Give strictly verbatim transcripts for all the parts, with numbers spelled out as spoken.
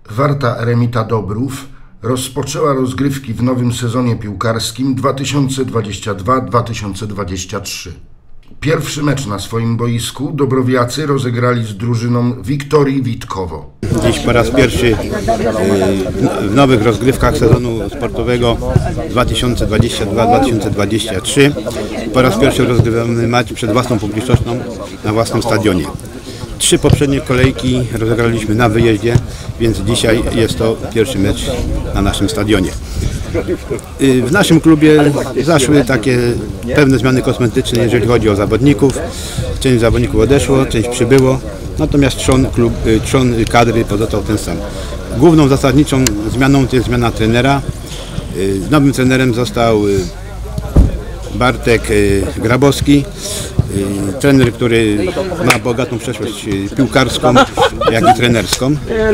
Warta Eremita Dobrów rozpoczęła rozgrywki w nowym sezonie piłkarskim dwa tysiące dwudziestym drugim dwa tysiące dwudziestym trzecim. Pierwszy mecz na swoim boisku dobrowiacy rozegrali z drużyną Wiktorii Witkowo. Dziś po raz pierwszy w nowych rozgrywkach sezonu sportowego dwa tysiące dwudziestym drugim dwa tysiące dwudziestym trzecim po raz pierwszy rozgrywamy mecz przed własną publicznością na własnym stadionie. Trzy poprzednie kolejki rozegraliśmy na wyjeździe, więc dzisiaj jest to pierwszy mecz na naszym stadionie. W naszym klubie zaszły takie pewne zmiany kosmetyczne, jeżeli chodzi o zawodników. Część zawodników odeszło, część przybyło, natomiast trzon, klub, trzon kadry pozostał ten sam. Główną zasadniczą zmianą to jest zmiana trenera. Nowym trenerem został Bartek Grabowski, trener, który ma bogatą przeszłość piłkarską, jak i trenerską.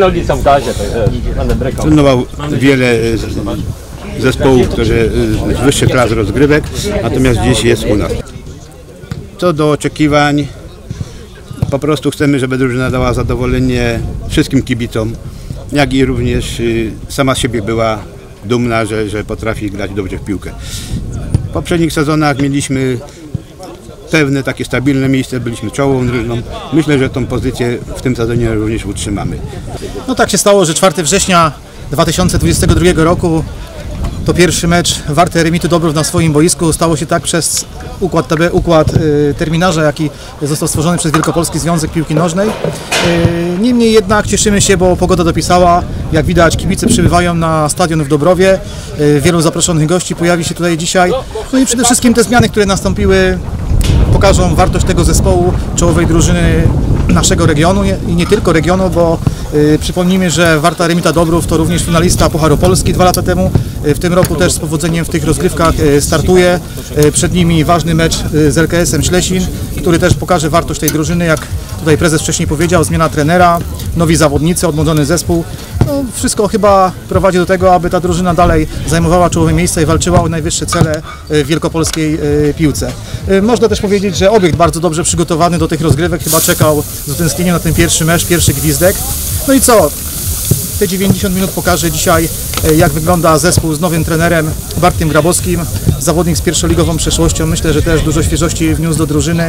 Trenował wiele zespołów, które z wyższych klas rozgrywek, natomiast dziś jest u nas. Co do oczekiwań, po prostu chcemy, żeby drużyna dała zadowolenie wszystkim kibicom, jak i również sama z siebie była dumna, że, że potrafi grać dobrze w piłkę. W poprzednich sezonach mieliśmy pewne takie stabilne miejsce, byliśmy czołową drużyną. Myślę, że tą pozycję w tym sezonie również utrzymamy. No tak się stało, że czwartego września dwa tysiące dwudziestego drugiego roku to pierwszy mecz Warty Eremitu Dobrów na swoim boisku. Stało się tak przez układ, układ y, terminarza, jaki został stworzony przez Wielkopolski Związek Piłki Nożnej. Y, niemniej jednak cieszymy się, bo pogoda dopisała. Jak widać, kibice przybywają na stadion w Dobrowie. Y, wielu zaproszonych gości pojawi się tutaj dzisiaj. No i przede wszystkim te zmiany, które nastąpiły, pokażą wartość tego zespołu, czołowej drużyny naszego regionu i nie tylko regionu, bo y, przypomnijmy, że Warta Eremita Dobrów to również finalista Pucharu Polski dwa lata temu. Y, w tym roku też z powodzeniem w tych rozgrywkach y, startuje. Y, przed nimi ważny mecz y, z L K S-em Ślesin, który też pokaże wartość tej drużyny, jak tutaj prezes wcześniej powiedział, zmiana trenera, nowi zawodnicy, odmłodzony zespół. No, wszystko chyba prowadzi do tego, aby ta drużyna dalej zajmowała czołowe miejsca i walczyła o najwyższe cele w wielkopolskiej piłce. Można też powiedzieć, że obiekt bardzo dobrze przygotowany do tych rozgrywek, chyba czekał z utęsknieniem na ten pierwszy mecz, pierwszy gwizdek. No i co? Te dziewięćdziesiąt minut pokaże dzisiaj, jak wygląda zespół z nowym trenerem Bartkiem Grabowskim, zawodnik z pierwszoligową przeszłością. Myślę, że też dużo świeżości wniósł do drużyny.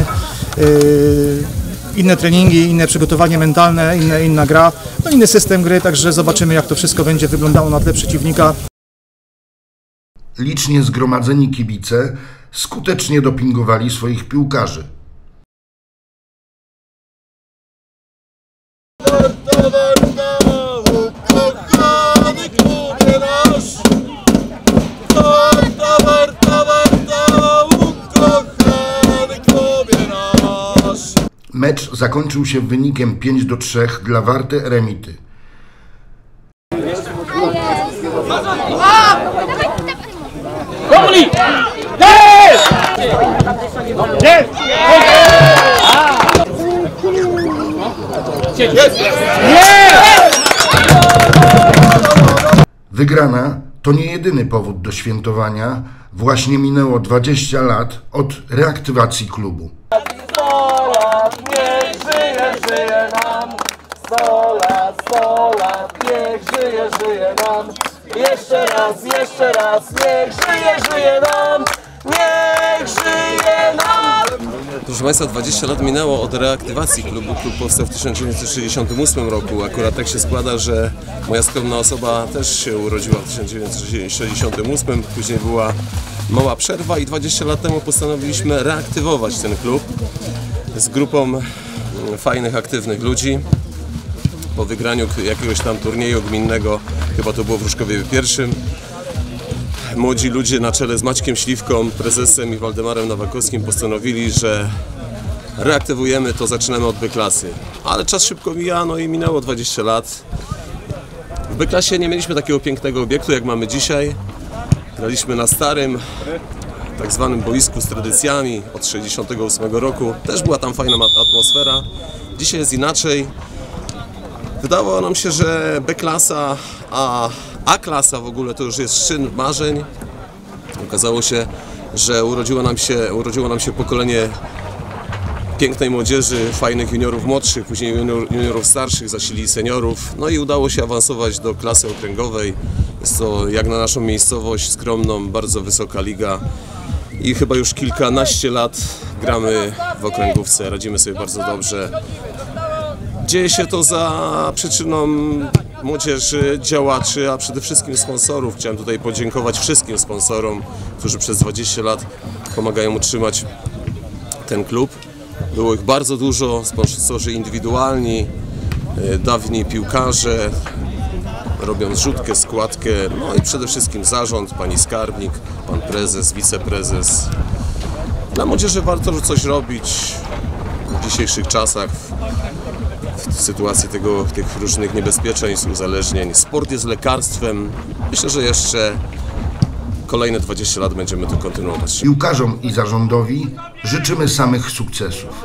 Inne treningi, inne przygotowanie mentalne, inne, inna gra, no inny system gry, także zobaczymy, jak to wszystko będzie wyglądało na tle przeciwnika. Licznie zgromadzeni kibice skutecznie dopingowali swoich piłkarzy. Mecz zakończył się wynikiem pięć do trzech dla Warty Eremity. Wygrana to nie jedyny powód do świętowania. Właśnie minęło dwadzieścia lat od reaktywacji klubu. Niech żyje, żyje nam, sto lat, sto lat, niech żyje, żyje nam, jeszcze raz, jeszcze raz, niech żyje, żyje nam, niech żyje nam. Proszę Państwa, dwadzieścia lat minęło od reaktywacji klubu. Klub powstał w tysiąc dziewięćset sześćdziesiątym ósmym roku. Akurat tak się składa, że moja skromna osoba też się urodziła w tysiąc dziewięćset sześćdziesiątym ósmym. Później była mała przerwa i dwadzieścia lat temu postanowiliśmy reaktywować ten klub z grupą fajnych, aktywnych ludzi. Po wygraniu jakiegoś tam turnieju gminnego, chyba to było w Ruszkowie pierwszym, młodzi ludzie na czele z Maćkiem Śliwką, prezesem i Waldemarem Nowakowskim postanowili, że reaktywujemy to, zaczynamy od B-klasy. Ale czas szybko mija, no i minęło dwadzieścia lat. W B-klasie nie mieliśmy takiego pięknego obiektu, jak mamy dzisiaj. Graliśmy na starym, tak zwanym boisku z tradycjami od tysiąc dziewięćset sześćdziesiątego ósmego roku. Też była tam fajna atmosfera. Dzisiaj jest inaczej. Wydawało nam się, że B-klasa, a A-klasa w ogóle to już jest szyn marzeń. Okazało się, że urodziło nam się, urodziło nam się pokolenie pięknej młodzieży, fajnych juniorów młodszych, później junior, juniorów starszych, zasilili seniorów. No i udało się awansować do klasy okręgowej. Jest to jak na naszą miejscowość skromną, bardzo wysoka liga. I chyba już kilkanaście lat gramy w okręgówce, radzimy sobie bardzo dobrze. Dzieje się to za przyczyną młodzieży, działaczy, a przede wszystkim sponsorów. Chciałem tutaj podziękować wszystkim sponsorom, którzy przez dwadzieścia lat pomagają utrzymać ten klub. Było ich bardzo dużo, sponsorzy indywidualni, dawni piłkarze, robią zrzutkę, składkę, no i przede wszystkim zarząd, pani skarbnik, pan prezes, wiceprezes. Dla młodzieży warto coś robić w dzisiejszych czasach, w sytuacji tego, tych różnych niebezpieczeństw, uzależnień. Sport jest lekarstwem. Myślę, że jeszcze kolejne dwadzieścia lat będziemy to kontynuować. Piłkarzom i zarządowi życzymy samych sukcesów.